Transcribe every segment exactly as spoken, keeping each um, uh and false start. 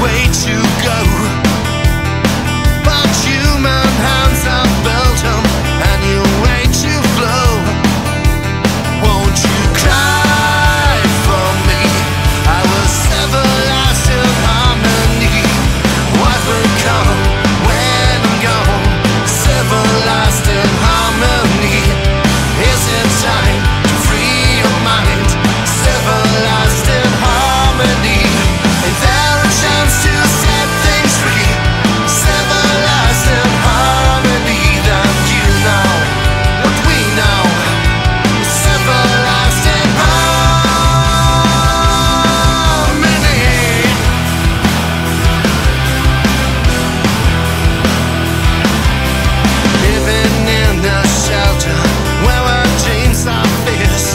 way to go. But human hands have built 'em, and you wait to flow. Won't you cry for me? I was everlasting harmony. What will come when I'm gone? Everlasting harmony. Is it time to free your mind? Everlasting harmony. Is there a chance to set things free? Everlasting harmony. Then you know what we know. Everlasting harmony. Living in the shelter where our dreams are fierce.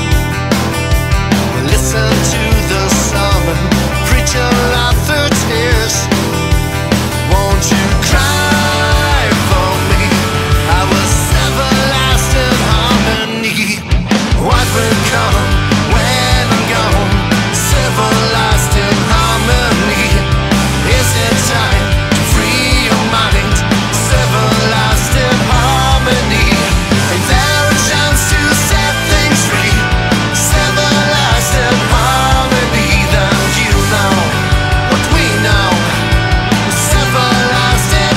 Listen to the sermon, preacher laughter tears. Won't you cry for me? I was everlasting harmony. What will come when I'm gone? Everlasting harmony. Is it time to free your mind? Everlasting harmony. Is there a chance to set things free? Everlasting harmony. Then you know what we know. Everlasting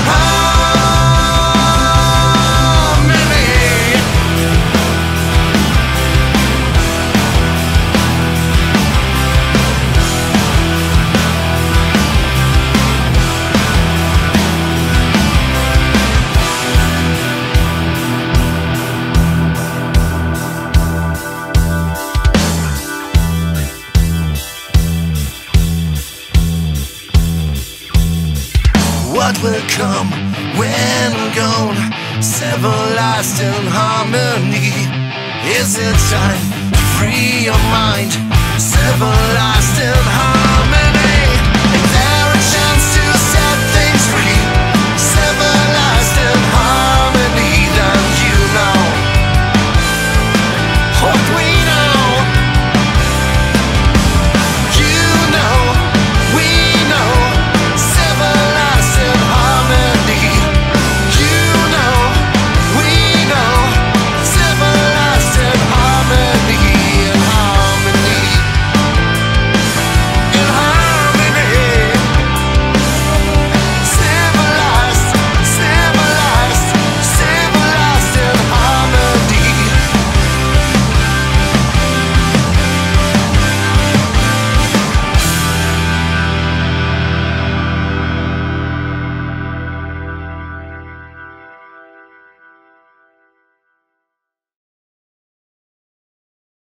harmony. What will come when I'm gone? Everlasting harmony. Is it time to free your mind? Everlasting harmony.